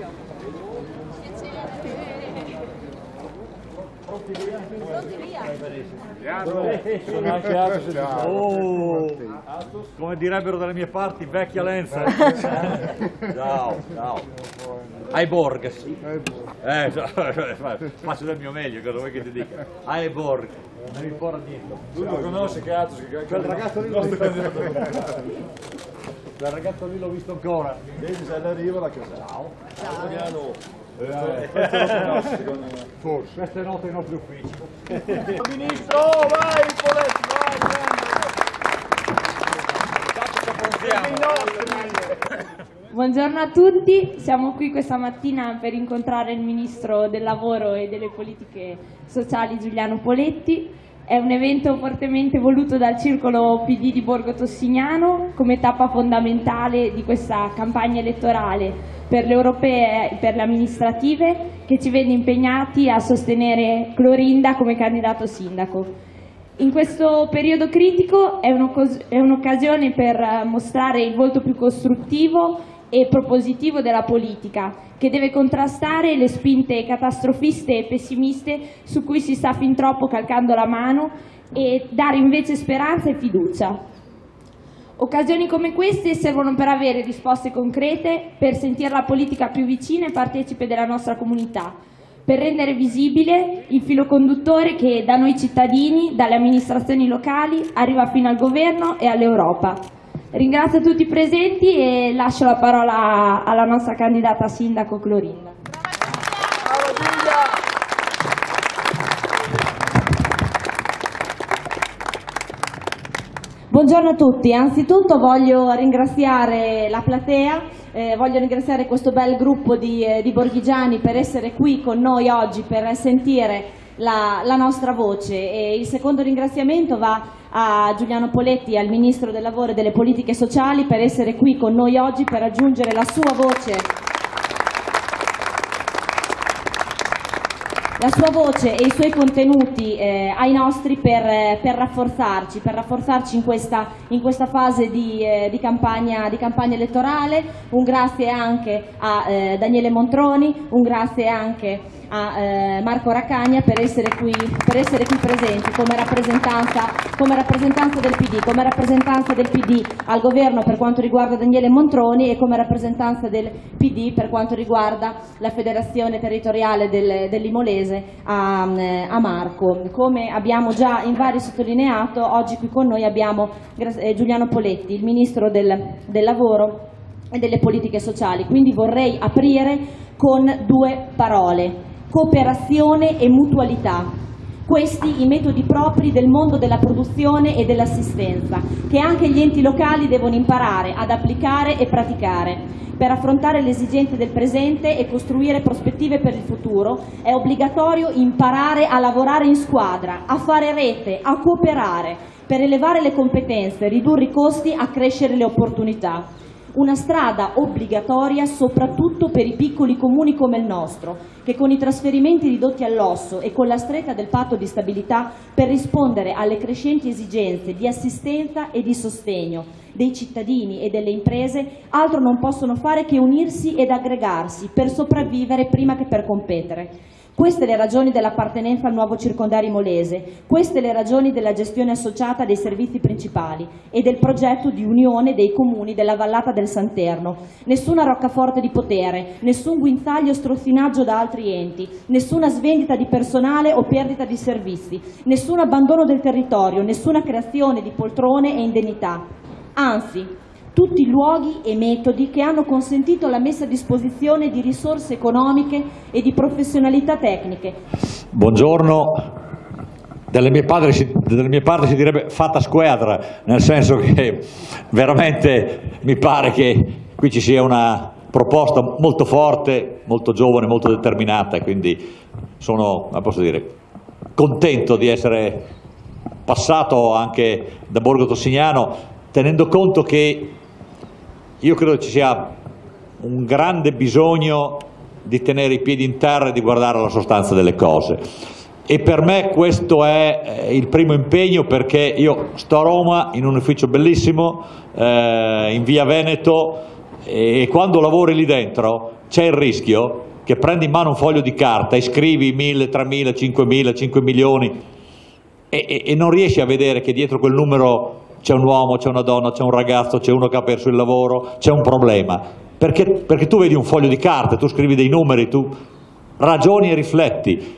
Sono anche altri. Come direbbero dalle mie parti, vecchia lenza. Ciao, ciao. Ai Borg. Faccio del mio meglio, cosa vuoi che ti dica? Ai Borg. Non mi importa niente. Tu lo conosci, cazzo? Quel ragazzo lì l'ho visto quel ragazzo lì l'ho visto ancora. Vedi se arriva la casa. Ciao. Ciao. Forse. Questa è nota ai nostri uffici. Ministro, vai, Poletti, vai! Buongiorno a tutti, siamo qui questa mattina per incontrare il Ministro del Lavoro e delle Politiche Sociali Giuliano Poletti. È un evento fortemente voluto dal Circolo PD di Borgo Tossignano come tappa fondamentale di questa campagna elettorale per le europee e per le amministrative, che ci vede impegnati a sostenere Clorinda come candidato sindaco. In questo periodo critico è un'occasione per mostrare il volto più costruttivo e propositivo della politica, che deve contrastare le spinte catastrofiste e pessimiste su cui si sta fin troppo calcando la mano e dare invece speranza e fiducia. Occasioni come queste servono per avere risposte concrete, per sentire la politica più vicina e partecipe della nostra comunità, per rendere visibile il filo conduttore che da noi cittadini, dalle amministrazioni locali, arriva fino al governo e all'Europa. Ringrazio tutti i presenti e lascio la parola alla nostra candidata sindaco Clorinda. Buongiorno a tutti, anzitutto voglio ringraziare la platea, voglio ringraziare questo bel gruppo di borghigiani per essere qui con noi oggi, per sentire la nostra voce, e il secondo ringraziamento va a Giuliano Poletti, al Ministro del Lavoro e delle Politiche Sociali, per essere qui con noi oggi, per aggiungere la sua voce e i suoi contenuti ai nostri per rafforzarci in questa fase di campagna elettorale. Un grazie anche a Daniele Montroni, un grazie anche a Marco Raccagna per essere qui presenti come rappresentanza del PD al governo per quanto riguarda Daniele Montroni, e come rappresentanza del PD per quanto riguarda la federazione territoriale dell'Imolese a Marco. Come abbiamo già in vari sottolineato, oggi qui con noi abbiamo Giuliano Poletti, il Ministro del Lavoro e delle Politiche Sociali. Quindi vorrei aprire con due parole: cooperazione e mutualità. Questi i metodi propri del mondo della produzione e dell'assistenza, che anche gli enti locali devono imparare ad applicare e praticare. Per affrontare le esigenze del presente e costruire prospettive per il futuro è obbligatorio imparare a lavorare in squadra, a fare rete, a cooperare, per elevare le competenze, ridurre i costi, accrescere le opportunità. Una strada obbligatoria soprattutto per i piccoli comuni come il nostro, che con i trasferimenti ridotti all'osso e con la stretta del patto di stabilità, per rispondere alle crescenti esigenze di assistenza e di sostegno dei cittadini e delle imprese, altro non possono fare che unirsi ed aggregarsi per sopravvivere prima che per competere. Queste le ragioni dell'appartenenza al nuovo circondario imolese, queste le ragioni della gestione associata dei servizi principali e del progetto di unione dei comuni della vallata del Santerno. Nessuna roccaforte di potere, nessun guinzaglio o strozzinaggio da altri enti, nessuna svendita di personale o perdita di servizi, nessun abbandono del territorio, nessuna creazione di poltrone e indennità. Anzi, tutti luoghi e metodi che hanno consentito la messa a disposizione di risorse economiche e di professionalità tecniche. Buongiorno, dalle mie parti si direbbe fatta squadra, nel senso che veramente mi pare che qui ci sia una proposta molto forte, molto giovane, molto determinata, e quindi sono, posso dire, contento di essere passato anche da Borgo Tossignano, tenendo conto che io credo ci sia un grande bisogno di tenere i piedi in terra e di guardare alla sostanza delle cose, e per me questo è il primo impegno, perché io sto a Roma in un ufficio bellissimo in via Veneto, e quando lavori lì dentro c'è il rischio che prendi in mano un foglio di carta e scrivi 1000, 3000, 5000, 5 milioni e non riesci a vedere che dietro quel numero c'è un uomo, c'è una donna, c'è un ragazzo, c'è uno che ha perso il lavoro, c'è un problema. Perché tu vedi un foglio di carta, tu scrivi dei numeri, tu ragioni e rifletti,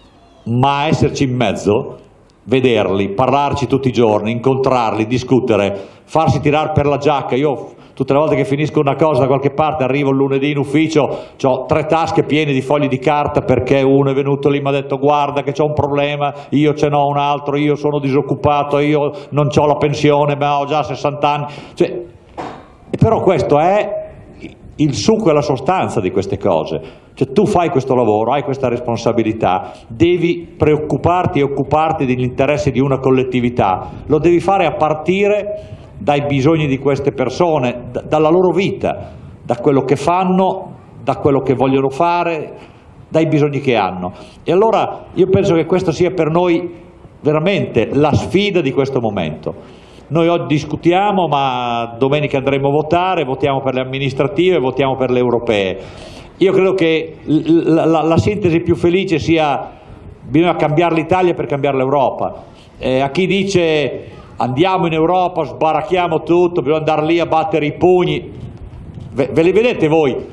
ma esserci in mezzo, vederli, parlarci tutti i giorni, incontrarli, discutere, farsi tirare per la giacca. Io tutte le volte che finisco una cosa da qualche parte, arrivo il lunedì in ufficio, ho 3 tasche piene di fogli di carta perché uno è venuto lì e mi ha detto guarda che c'ho un problema, io ce n'ho un altro, io sono disoccupato, io non ho la pensione ma ho già 60 anni. Cioè, però questo è il succo e la sostanza di queste cose. Cioè, tu fai questo lavoro, hai questa responsabilità, devi preoccuparti e occuparti degli interessi di una collettività, lo devi fare a partire dai bisogni di queste persone, dalla loro vita, da quello che fanno, da quello che vogliono fare, dai bisogni che hanno. E allora io penso che questa sia per noi veramente la sfida di questo momento. Noi oggi discutiamo, ma domenica andremo a votare, votiamo per le amministrative, votiamo per le europee. Io credo che la sintesi più felice sia: bisogna cambiare l'Italia per cambiare l'Europa. A chi dice andiamo in Europa, sbaracchiamo tutto, bisogna andare lì a battere i pugni, ve li vedete voi?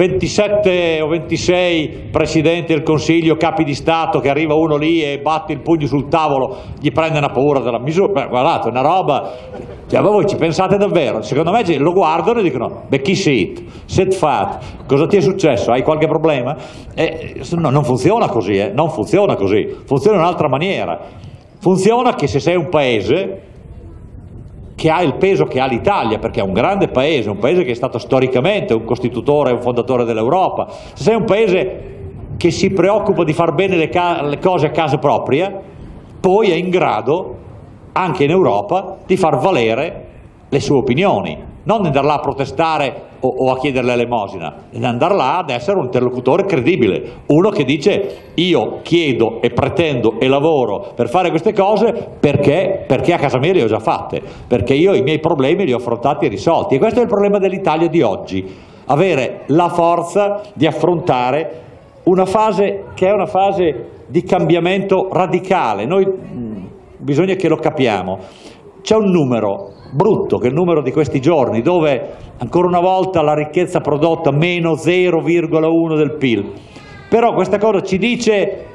27 o 26 presidenti del Consiglio, capi di Stato, che arriva uno lì e batte il pugno sul tavolo, gli prende una paura della misura. Beh, guardate, è una roba, cioè, ma voi ci pensate davvero? Secondo me lo guardano e dicono beh, chi sit fat, cosa ti è successo? Hai qualche problema? No, non funziona così, non funziona così, funziona in un'altra maniera. Funziona che se sei un paese che ha il peso che ha l'Italia, perché è un grande paese, un paese che è stato storicamente un costitutore e un fondatore dell'Europa, se sei un paese che si preoccupa di far bene le cose a casa propria, poi è in grado, anche in Europa, di far valere le sue opinioni, non di andare là a protestare o a chiedere l'elemosina, di andare là ad essere un interlocutore credibile, uno che dice io chiedo e pretendo e lavoro per fare queste cose perché a casa mia le ho già fatte, perché io i miei problemi li ho affrontati e risolti. E questo è il problema dell'Italia di oggi, avere la forza di affrontare una fase che è una fase di cambiamento radicale. Noi bisogna che lo capiamo. C'è un numero brutto, che è il numero di questi giorni, dove ancora una volta la ricchezza prodotta meno 0,1 del PIL. Però questa cosa ci dice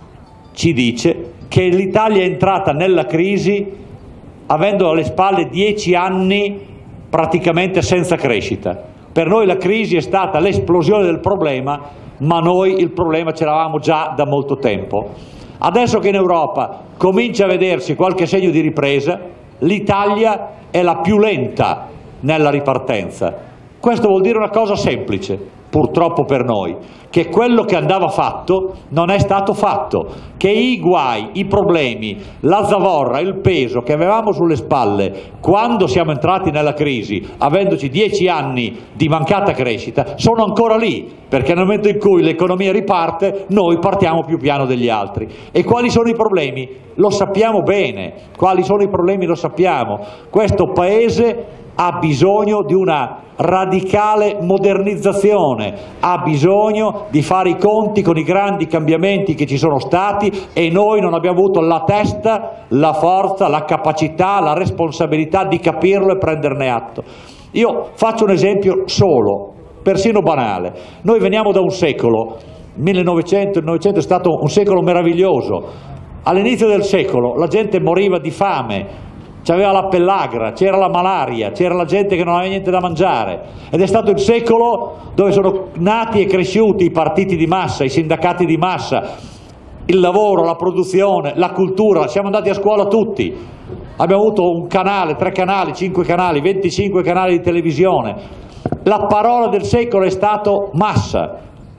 che l'Italia è entrata nella crisi avendo alle spalle 10 anni praticamente senza crescita. Per noi la crisi è stata l'esplosione del problema, ma noi il problema ce l'avevamo già da molto tempo. Adesso che in Europa comincia a vedersi qualche segno di ripresa, l'Italia è la più lenta nella ripartenza. Questo vuol dire una cosa semplice, purtroppo per noi, che quello che andava fatto non è stato fatto, che i guai, i problemi, la zavorra, il peso che avevamo sulle spalle quando siamo entrati nella crisi, avendoci 10 anni di mancata crescita, sono ancora lì, perché nel momento in cui l'economia riparte, noi partiamo più piano degli altri. E quali sono i problemi? Lo sappiamo bene, quali sono i problemi lo sappiamo. Questo Paese ha bisogno di una radicale modernizzazione, ha bisogno di fare i conti con i grandi cambiamenti che ci sono stati e noi non abbiamo avuto la testa, la forza, la capacità, la responsabilità di capirlo e prenderne atto. Io faccio un esempio solo, persino banale. Noi veniamo da un secolo, il 1900 è stato un secolo meraviglioso. All'inizio del secolo la gente moriva di fame, c'aveva la pellagra, c'era la malaria, c'era la gente che non aveva niente da mangiare, ed è stato il secolo dove sono nati e cresciuti i partiti di massa, i sindacati di massa, il lavoro, la produzione, la cultura. Siamo andati a scuola tutti, abbiamo avuto un canale, 3 canali, 5 canali, 25 canali di televisione. La parola del secolo è stato massa,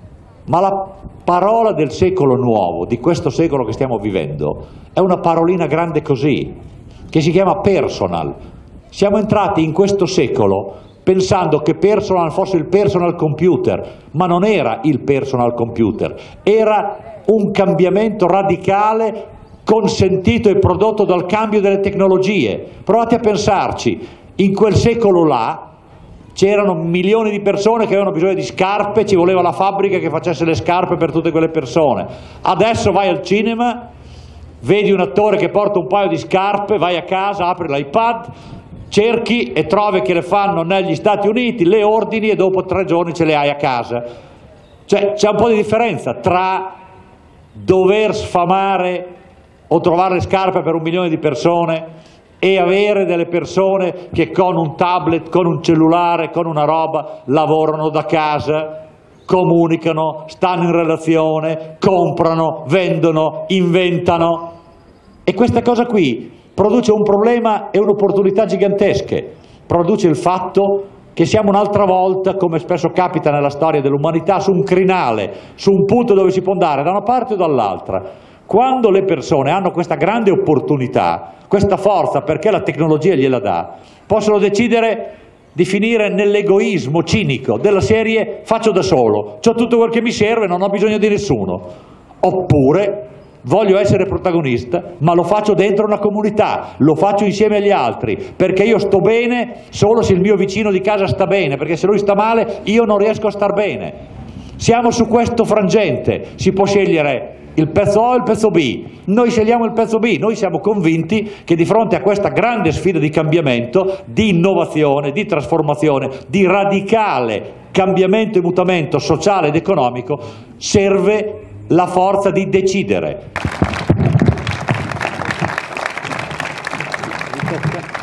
ma la parola del secolo nuovo, di questo secolo che stiamo vivendo, è una parolina grande così, che si chiama personal. Siamo entrati in questo secolo pensando che personal fosse il personal computer, ma non era il personal computer, era un cambiamento radicale consentito e prodotto dal cambio delle tecnologie. Provate a pensarci, in quel secolo là c'erano milioni di persone che avevano bisogno di scarpe, ci voleva la fabbrica che facesse le scarpe per tutte quelle persone. Adesso vai al cinema, vedi un attore che porta un paio di scarpe, vai a casa, apri l'iPad, cerchi e trovi che le fanno negli Stati Uniti, le ordini e dopo 3 giorni ce le hai a casa. Cioè c'è un po' di differenza tra dover sfamare o trovare le scarpe per 1 milione di persone e avere delle persone che con un tablet, con un cellulare, con una roba lavorano da casa, comunicano, stanno in relazione, comprano, vendono, inventano. E questa cosa qui produce un problema e un'opportunità gigantesche. Produce il fatto che siamo un'altra volta, come spesso capita nella storia dell'umanità, su un crinale, su un punto dove si può andare da una parte o dall'altra. Quando le persone hanno questa grande opportunità, questa forza, perché la tecnologia gliela dà, possono decidere di finire nell'egoismo cinico della serie faccio da solo, c'ho tutto quel che mi serve, non ho bisogno di nessuno. Oppure voglio essere protagonista, ma lo faccio dentro una comunità, lo faccio insieme agli altri, perché io sto bene solo se il mio vicino di casa sta bene, perché se lui sta male io non riesco a star bene. Siamo su questo frangente, si può scegliere il pezzo A o il pezzo B. Noi scegliamo il pezzo B, noi siamo convinti che di fronte a questa grande sfida di cambiamento, di innovazione, di trasformazione, di radicale cambiamento e mutamento sociale ed economico, serve la forza di decidere.